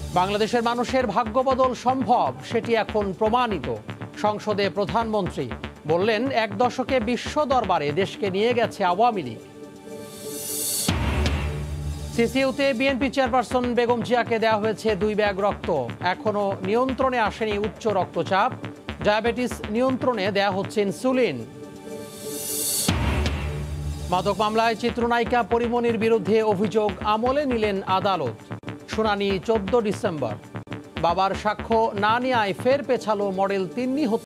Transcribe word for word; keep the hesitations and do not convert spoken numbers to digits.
বাংলাদেশের মানুষের ভাগ্য বদল সম্ভব, সেটি এখন প্রমাণিত। সংসদে প্রধানমন্ত্রী বললেন, এক দশকে বিশ্ব দরবারে দেশকে নিয়ে গেছে আওয়ামী লীগ। সিসিইউতে বিএনপি চেয়ারপারসন বেগম জিয়াকে দেওয়া হয়েছে দুই ব্যাগ রক্ত। এখনো নিয়ন্ত্রণে আসেনি উচ্চ রক্তচাপ। ডায়াবেটিস নিয়ন্ত্রণে দেয়া হচ্ছে ইনসুলিন। মাদক মামলায় চিত্রনায়িকা পরিমণির বিরুদ্ধে অভিযোগ আমলে নিলেন আদালত। শুনানি চোদ্দ ডিসেম্বর। বাবার সাক্ষ্য না নেওয়ায় ফের পেছালো মডেল তিন্নি হত্যা।